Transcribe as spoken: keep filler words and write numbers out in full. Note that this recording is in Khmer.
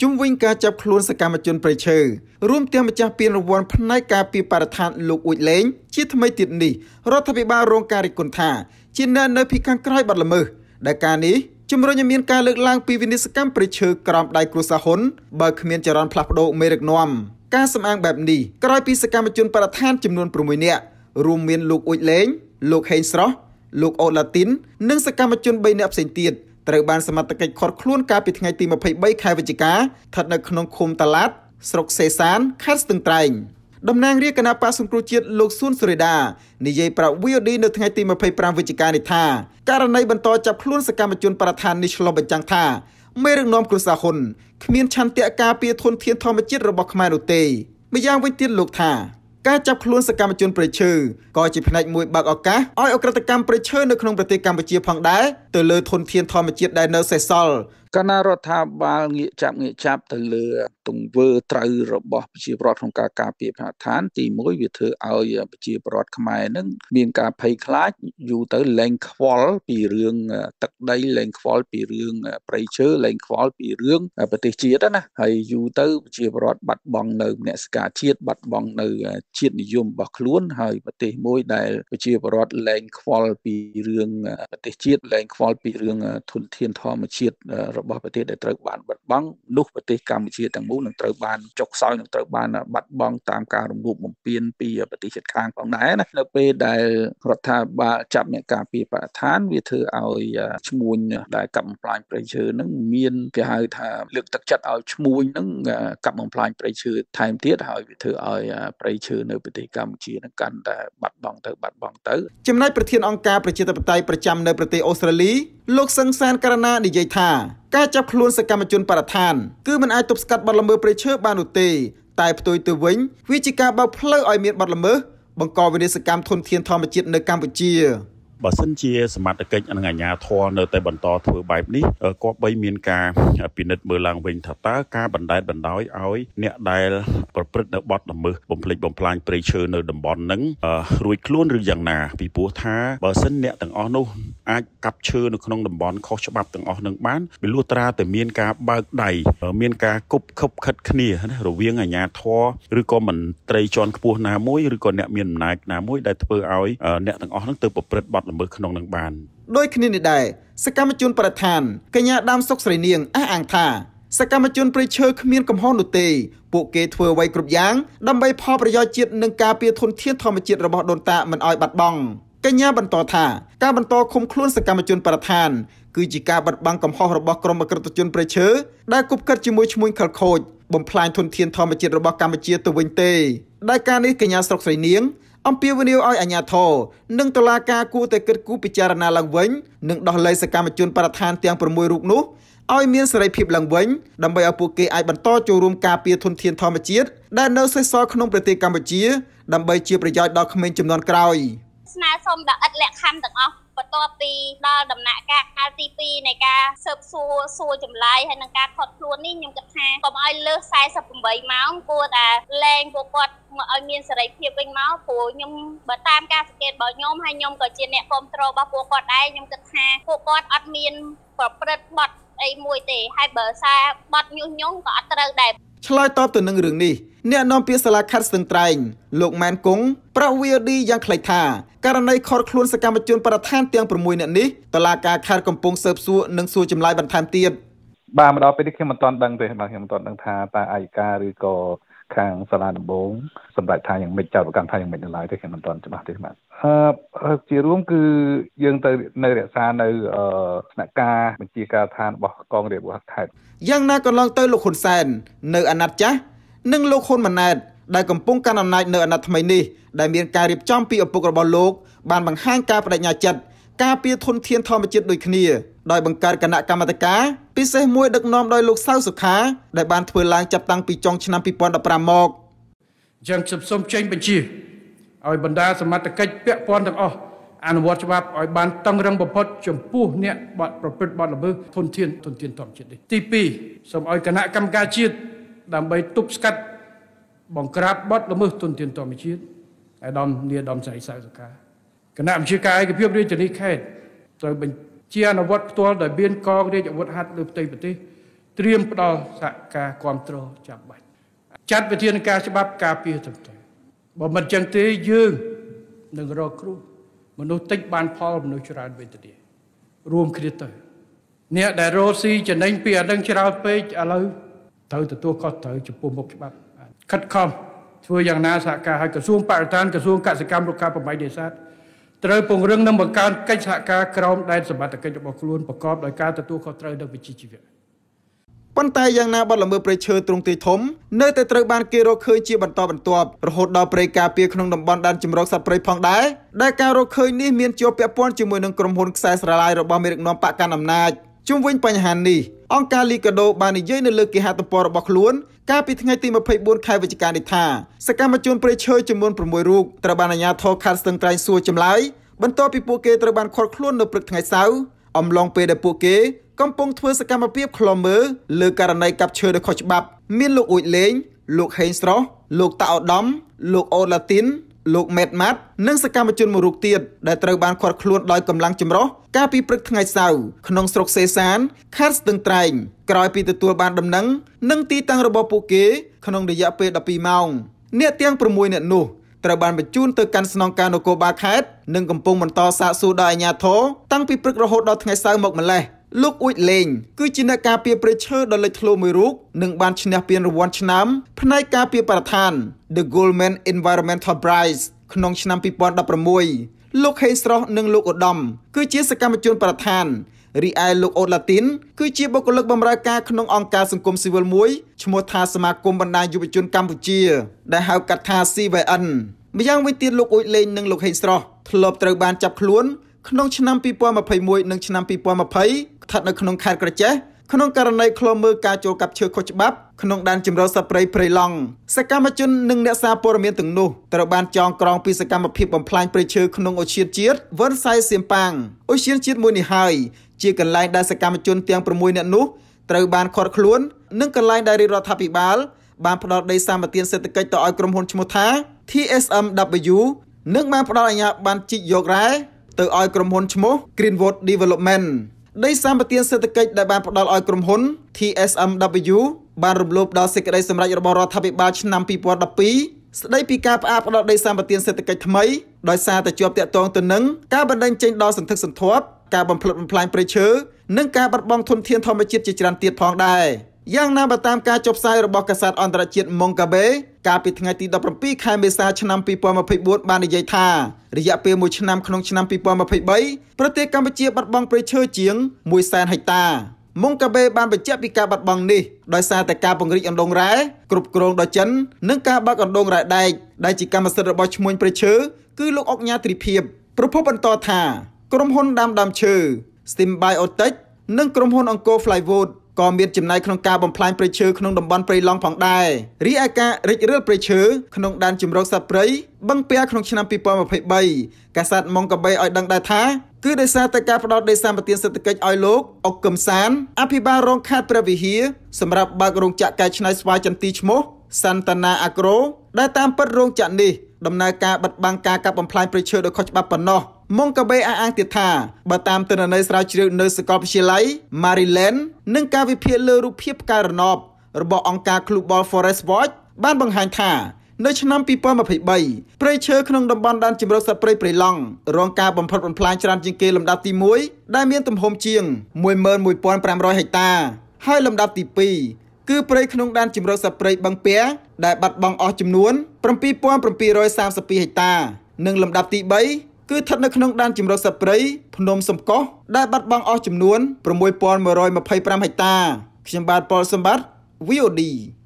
ជំវិញការចាប់ខ្លួនសកម្មជនប្រៃឈើរួមទាំងម្ចាស់ពានរង្វាន់ផ្នែកការពីបរិស្ថានលោកអ៊ូចលេងជាថ្មីទៀតនេះរដ្ឋាភិបាលរងការរិះគន់ថាជាអ្នកនៅពីខាងក្រោយបទល្មើសដែលការនេះជំរុញឲ្យមានការលើកឡើងពីវិនិស្សកម្មប្រៃឈើក្រោមដៃគ្រួសារហ៊ុនបើគ្មានចរន្តផ្លាស់ប្ដូរមេដឹកនាំការសម្អាងបែបនេះក្រោយពីសកម្មជនបរិស្ថានចំនួនប្រាំមួយនាក់រួមមានលោកអ៊ូចលេងលោកហេងស្រស់លោកអូឡាទីននិងសកម្មជនបីនាក់ផ្សេងទៀតត្រូវបានសមត្ថកិច្ចឃាត់ខ្លួនកាលពីថ្ងៃទីម្ភៃបីខែវិច្ឆិកាស្ថិតនៅក្នុងឃុំតាឡាតស្រុកសេសានខេត្តស្ទឹងត្រែងតំណាងរាជគណៈបក្សសង្គ្រោះជាតិលោកសួនសុរិដានិយាយប្រាប់ វី អូ ឌី នៅថ្ងៃទីម្ភៃប្រាំវិច្ឆិកានេះថាករណីបន្តចាប់ខ្លួនសកម្មជនបរិស្ថាននេះឆ្លុះបញ្ចាំងថាមេដឹកនាំគ្រួសារហ៊ុនគ្មានឆន្ទៈការពារធនធានធម្មជាតិរបស់ខ្មែរនោះទេម្យ៉ាងវិញទៀតលោកថាការចាប់ខ្លួនសកម្មជនប្រៃឈើក៏ជាផ្នែកមួយបើកឱកាសឲ្យអក្រិតកម្មប្រៃឈើនៅក្នុងប្រទេសកម្ពុជាផងដែរទៅលើធនធានធម្មជាតិដែលនៅសេសសល់គណៈរដ្ឋាភិបាលងាកចាប់ងាកចាប់ទៅលើទង្វើត្រូវរបស់ប្រជាពលរដ្ឋក្នុងការការពារបរិស្ថានទីមួយវាធ្វើឲ្យប្រជាពលរដ្ឋខ្មែរនឹងមានការភ័យខ្លាចយូរទៅលែងខ្វល់ពីរឿងទឹកដីលែងខ្វល់ពីរឿងព្រៃឈើលែងខ្វល់ពីរឿងប្រទេសជាតិណាហើយយូរទៅប្រជាពលរដ្ឋបាត់បង់នៅមនសិការជាតិបាត់បង់នៅជាតិនិយមរបស់ខ្លួនហើយប្រទេសមួយដែលប្រជាពលរដ្ឋលែងខ្វល់ពីរឿងប្រទេសជាតិលែងខ្វល់ពីរឿងធនធានធម្មជាតិរបស់ប្រទេសដែលត្រូវបានបាត់បង់នោះប្រទេសកម្ពុជាទាំងមូលនឹងត្រូវបានចុកខ្សោយនឹងត្រូវបានបាត់បង់តាមការរំលោភបំពានពីប្រទេសជិតខាងផងដែរណានៅពេលដែលរដ្ឋាភិបាលចាប់អ្នកការពារបរិស្ថានវាធ្វើឲ្យឈ្មួញដែលកាប់បំផ្លាញព្រៃឈើនឹងមានគេហៅថាលើកទឹកចិត្តឲ្យឈ្មួញនឹងកាប់បំផ្លាញព្រៃឈើថែមទៀតហើយវាធ្វើឲ្យព្រៃឈើនៅប្រទេសកម្ពុជានឹងកាន់តែបាត់បង់ទៅបាត់បង់ទៅចំណែកប្រធានអង្គការប្រជាធិបតេយ្យប្រចាំនៅប្រទេសអូស្ត្រាលីលោកសឹងសានករណានិយាយថាការចាប់ខ្លួនសកម្មជនបរិស្ថានគឺមិនអាចទប់ស្កាត់បទល្មើសព្រៃឈើបាននោះទេតែផ្ទុយទៅវិញវាជាការបើកផ្លូវឲ្យមានបទល្មើសបង្កវិនាសកម្មធនធានធម្មជាតិនៅកម្ពុជាបើសិនជាសមត្ថកិច្ចនិងអាជ្ញាធរនៅតែបន្តធ្វើបែបនេះគប្បីមានការពិនិត្យមើលឡើងវិញថាតើការបណ្តែតបណ្តោយឲ្យអ្នកដែលប្រព្រឹត្តនៅបទល្មើសបំផ្លិចបំផ្លាញព្រៃឈើនៅតំបន់ហ្នឹងរួចខ្លួនឬយ៉ាងណាពីព្រោះថាបើសិនអ្នកទាំងអស់នោះអាចកាប់ឈើនៅក្នុងតំបន់ខុសច្បាប់ទាំងអស់នឹងបានវាលុះត្រាតែមានការបើកដៃមានការគប់ខុបខិតគ្នាណារវាងអាជ្ញាធរឬក៏មន្ត្រីជាន់ខ្ពស់ណាមួយឬក៏អ្នកមានអំណាចណាមួយដែលធ្វើឲ្យអ្នកទាំងអស់ហ្នឹងទៅប្រព្រឹត្តបទល្មើសក្នុងនឹងបានដោយគ្នានេះដែរសកម្មជនបរិស្ថានកញ្ញាដាមសុកស្រីនាងអះអាងថាសកម្មជនព្រៃឈើគ្មានកំហុសនោះទេពួកគេធ្វើអ្វីគ្រប់យ៉ាងដើម្បីផលប្រយោជន៍ជាតិនិងការពារធនធានធម្មជាតិរបស់ដូនតាមិនឲ្យបាត់បង់កញ្ញាបន្តថាការបន្តឃុំខ្លួនសកម្មជនបរិស្ថានគឺជាការបាត់បង់កំហុសរបស់ក្រុមអក្រិតជនព្រៃឈើដែលគប់កិតជាមួយឈ្មួញខិលខូចបំផ្លាញធនធានធម្មជាតិរបស់កម្ពុជាទៅវិញទេដែលការនេះកញ្ញាស្រុកស្រីនាងអំពាវនាវឲ្យអាជ្ញាធរនិងតុលាការគួរតែគិតគូរពិចារណាឡើងវិញនិងដោះលែងសកម្មជនបរិស្ថានទាំងប្រាំមួយរូបនោះឲ្យមានសេរីភាពឡើងវិញដើម្បីឲ្យពួកគេអាចបន្តចូលរួមការពារធនធានធម្មជាតិដែលនៅសេសសល់ក្នុងប្រទេសកម្ពុជាដើម្បីជាប្រយោជន៍ដល់ក្មេងជំនាន់ក្រោយស្នើសុំដល់ឥតលក្ខខណ្ឌទាំងអស់បន្ទាប់ពីដល់ដំណាក់កាលទីពីរនៃការស៊ើបសួរសួរចម្លើយហើយនឹងការខុសខ្លួននេះខ្ញុំគិតថាកុំឲ្យលើសសែសិបប្រាំម៉ោងគួរតែលែងពួកគាត់មកឲ្យមានសេរីភាពវិញមកព្រោះខ្ញុំបើតាមការសង្កេតរបស់ខ្ញុំហើយខ្ញុំក៏ជាអ្នកគ្រប់គ្រងរបស់ពួកគាត់ដែរខ្ញុំគិតថាពួកគាត់អត់មានប្រព្រឹត្តបទអីមួយទេហើយបើសារបទញុះញង់ក៏អត់ត្រូវដែរឆ្លើយតបទៅនឹងរឿងនេះអ្នកនាំពាក្យសាលាខេត្តស្ទឹងត្រែងលោកម៉ែនគង់ប្រាប់ វី អូ ឌី យ៉ាងខ្លីថាករណីខកខ្លួនសកម្មជនបរិស្ថានទាំងប្រាំមួយនាក់នេះតុលាការខេត្តកំពុងស៊ើបសួរនិងសួរចម្លើយបន្ថែមទៀតបាទមកដល់ពេលនេះខ្ញុំមិនទាន់ដឹងទេបាទខ្ញុំមិនទាន់ដឹងថាតើអាយកាឬក៏ខាងសាលាដំបងសម្រាប់ថាយ៉ាងម៉េចចោទប្រកាន់ថាយ៉ាងម៉េចនៅឡើយទេខ្ញុំមិនទាន់ច្បាស់ទេបាទអឺជារួមគឺយើងទៅនៅរក្សានៅស្នាក់ការបញ្ជាការដ្ឋានរបស់កងរាជអាវុធខេត្តយ៉ាងណាក៏ឡើងទៅលោកហ៊ុនសែននៅអាណត្តិចាស់និងលោកហ៊ុនម៉ាណែតដែលកំពុងកាន់អំណាចនៅអាណត្តិថ្មីនេះដែលមានការរៀបចំពីឪពុករបស់លោកបានបង្ហាញការបដិញ្ញាចិត្តការពារធនធានធម្មជាតិដូចគ្នាដោយបង្កើតគណៈកម្មាធិការពិសេសមួយដឹកនាំដោយលោកសៅសុខាដែលបានធ្វើឡើងចាប់តាំងពីចុងឆ្នាំពីរពាន់ដប់ប្រាំមកយ៉ាងខ្ញុំសូមចេញបញ្ជាឲ្យបណ្ដាសមត្ថកិច្ចពាក់ព័ន្ធទាំងអស់អនុវត្តច្បាប់ឲ្យបានតឹងរឹងបំផុតចំពោះអ្នកបាត់ប្រព្រឹត្តបទល្មើសធនធានធនធានធម្មជាតិនេះទីពីរសូមឲ្យគណៈកម្មការជាតិដើម្បីទប់ស្កាត់បង្ក្រាបបទល្មើសធនធានធម្មជាតិអាដាមនាដាមសៃសៅសុខាគណៈវិជាការឯកភាពរាជធានីខេត្តត្រូវបញ្ជាអនុវត្តផ្ទាល់ដោយមានកងរាជអាវុធហត្ថលើផ្ទៃប្រទេសត្រៀមផ្ដល់សហការគ្រប់គ្រងចាំបាច់ចាត់វិធានការច្បាប់ការពារត្រឹមត្រូវបើមិនចឹងទេយើងនឹងរកគ្រោះមនុស្សតិចបានផលមនុស្សច្រើនវិញទៅរួមគ្នាទៅអ្នកដែលរស់ស៊ីចំណេញពីអានឹងច្រើនពេកឥឡូវត្រូវទទួលខុសត្រូវចំពោះមុខច្បាប់ខិតខំធ្វើយ៉ាងណាសហការឲ្យក្រសួងបរិស្ថានក្រសួងកសិកម្មរុក្ខាប្រមាញ់នេសាទត្រូវពង្រឹងនិងបង្កើនកិច្ចសហការក្រោមដែនសមត្ថកិច្ចរបស់ខ្លួនប្រកបដោយការទទួលខុសត្រូវនិងវិជ្ជាជីវៈប៉ុន្តែយ៉ាងណាបទល្មើសព្រៃឈើទ្រង់ទ្រាយធំនៅតែត្រូវបានគេរកឃើញជាបន្តបន្ទាប់រហូតដល់ព្រៃការពារក្នុងតំបន់ដែនជម្រកសត្វព្រៃផងដែរដែលការរកឃើញនេះមានជាប់ពាក់ព័ន្ធជាមួយនឹងក្រុមហ៊ុនខ្សែស្រឡាយរបស់មេដឹកនាំបកកណ្ដាលអំណាចជុំវិញបញ្ហានេះអង្គការ Liga do បាននិយាយនៅលើគេហទំព័ររបស់ខ្លួនកាលពីថ្ងៃទីម្ភៃបួនខែវិច្ឆិកានេះថាសកម្មជនព្រៃឈើចំនួនប្រាំមួយរូបត្រូវបានអាជ្ញាធរខេត្តស្ទឹងត្រែងសួរចម្លើយបន្ទាប់ពីពួកគេត្រូវបានឃាត់ខ្លួននៅព្រឹកថ្ងៃសៅរ៍អំឡុងពេលដែលពួកគេកំពុងធ្វើសកម្មភាពឃ្លាំមើលលើករណីកាប់ឈើដោយខុសច្បាប់មានលោកអ៊ូចលេងលោកហេងស្រស់លោកតាអូដំលោកអូឡាទីនលោកម៉េតម៉ាត់និងសកម្មជនមួយរូបទៀតដែលត្រូវបានឃាត់ខ្លួនដោយកម្លាំងចម្រុះកាលពីព្រឹកថ្ងៃសៅរ៍ក្នុងស្រុកសេសានខេត្តស្ទឹងត្រែងក្រោយពីទទួលបានដំណឹងនិងទីតាំងរបស់ពួកគេក្នុងរយៈពេលដប់ពីរម៉ោងអ្នកទាំងប្រាំមួយនាក់នោះត្រូវបានបញ្ជូនទៅកាន់ស្នងការនគរបាលខេត្តនិងកំពុងបន្តសាកសួរដល់អាជ្ញាធរតាំងពីព្រឹករហូតដល់ថ្ងៃសៅរ៍មកម្លេះលោកអ៊ូចលេងគឺជាអ្នកការពារព្រៃឈើដ៏លេចធ្លោមួយរូបនិងបានឈ្នះពានរង្វាន់ឆ្នាំផ្នែកការពារបរិស្ថាន The Goldman Environmental Prize ក្នុងឆ្នាំពីរពាន់ដប់ប្រាំមួយលោកហេងស្រស់និងលោកឧត្តមគឺជាសកម្មជនបរិស្ថានរីឯលោកអូឡាទីនគឺជាបុគ្គលិកបម្រើការក្នុងអង្គការសង្គមស៊ីវិលមួយឈ្មោះថាសមាគមបណ្ដាញយុវជនកម្ពុជាដែលហៅកាត់ថា C V N ម្យ៉ាងវិញទៀតលោកអ៊ូចលេងនិងលោកហេងស្រស់ធ្លាប់ត្រូវបានចាប់ខ្លួនក្នុងឆ្នាំពីរពាន់ម្ភៃមួយនិងឆ្នាំពីរពាន់ម្ភៃស្ថិតនៅក្នុងខេត្តក្រចេះក្នុងករណីឃ្លាំមើលការចូលកាប់ឈើខុសច្បាប់ក្នុងដែនជម្រកសត្វព្រៃព្រៃឡង់សកម្មជននិងអ្នកសារព័ត៌មានទាំងនោះត្រូវបានចងក្រងពីសកម្មភាពបំផ្លាញព្រៃឈើក្នុងឧទ្យានជាតិវ៉ិនសៃសៀមប៉ាងឧទ្យានជាតិមួយនេះហើយជាកន្លែងដែលសកម្មជនទាំងប្រាំមួយនាក់នោះត្រូវបានឃាត់ខ្លួននិងកន្លែងដែលរដ្ឋាភិបាលបានផ្ដល់ដីសម្បត្តិសេដ្ឋកិច្ចទៅឲ្យក្រុមហ៊ុនឈ្មោះថា T S M W និងបានផ្ដល់អាជ្ញាប័ណ្ណជីកយករ៉ែទៅឲ្យក្រុមហ៊ុនឈ្មោះ Greenwood Development ដីសម្បត្តិសេដ្ឋកិច្ចដែលបានផ្ដល់ឲ្យក្រុមហ៊ុន T S M W បានរំលោភដល់សេចក្តីសម្រេចរបស់រដ្ឋាភិបាលឆ្នាំពីរពាន់ដប់ពីរស្ដីពីការផ្អាកផ្ដល់ដីសម្បត្តិសេដ្ឋកិច្ចថ្មីដោយសារតែជាប់ទាក់ទងទៅនឹងការបណ្តេញចេញដល់សន្ធឹកសន្ធាប់ការបំផ្លិចបំផ្លាញព្រៃឈើនិងការបាត់បង់ធនធានធម្មជាតិជាច្រើនទៀតផងដែរយ៉ាងណាបើតាមការចុះផ្សាយរបស់កាសែតអន្តរជាតិ Mongabe កាលពីថ្ងៃទីដប់ប្រាំពីរខែមេសាឆ្នាំពីរពាន់ម្ភៃបួនបាននិយាយថារយៈពេលមួយឆ្នាំក្នុងឆ្នាំពីរពាន់ម្ភៃបីប្រទេសកម្ពុជាបាត់បង់ព្រៃឈើជាងមួយសែនហិកតា Mongabe បានបញ្ជាក់ពីការបាត់បង់នេះដោយសារតែការពង្រីកអណ្ដូងរ៉ែគ្រប់គ្រងដោយចិននិងការបើកអណ្ដូងរ៉ែដែកដែលជាកម្មសិទ្ធិរបស់ឈ្មួញព្រៃឈើគឺលោកអុកញ៉ាទ្រីភិបប្រពន្ធបន្តថាក្រុមហ៊ុនដាំដើមឈើ Stem Biotech និងក្រុមហ៊ុនអង្គរ Flywood ក៏មានចំណាយក្នុងការបំផ្លាញព្រៃឈើក្នុងតំបន់ព្រៃឡង់ផងដែររីឯការរិចរិលព្រៃឈើក្នុងដែនជម្រកសត្វព្រៃបឹងពែក្នុងឆ្នាំពីរពាន់ម្ភៃបីកាសែត Mongabe ឲ្យដឹងដែរថាគឺដោយសារតែការផ្ដោតដីសម្បត្តិសេដ្ឋកិច្ចឲ្យលោកអុកកឹមសានអភិបាលរងខេត្តព្រះវិហារសម្រាប់បើករោងចក្រកែច្នៃស្វាយចន្ទីឈ្មោះ Santana Agro ដែលតាមពិតរោងចក្រនេះដំណើរការបិទបាំងការកាប់បំផ្លាញព្រៃឈើដោយខុសច្បាប់ប៉ុណ្ណោះMongabe អះអាងទៀតថាបើតាមទិន្នន័យស្រាវជ្រាវនៅសាកលវិទ្យាល័យ Maryland និងការវិភាគលើរូបភាពផ្កាយរណបរបស់អង្គការ Global Forest Watch បានបង្ហាញថានៅឆ្នាំពីរពាន់ម្ភៃបីព្រៃឈើក្នុងតំបន់ដែនជម្រកសត្វព្រៃព្រៃឡង់រងការបំផិតបំផ្លាញច្រើនជាងគេលំដាប់ទីមួយដែលមានទំហំជាង មួយម៉ឺនមួយពាន់ប្រាំរយហិកតាហើយលំដាប់ទីពីរគឺព្រៃក្នុងដែនជម្រកសត្វព្រៃបឹងពែដែលបាត់បង់អស់ចំនួន ប្រាំពីរពាន់ប្រាំពីររយសាមសិបពីរហិកតានិងលំដាប់ទីបីគឺស្ថិតនៅក្នុងដែនជម្រកសត្វព្រៃភ្នំសំកុសដែលបាត់បង់អស់ចំនួន ប្រាំមួយពាន់មួយរយម្ភៃប្រាំហិកតាខ្ញុំបាទប៉ុលសម្បត្តិ V O D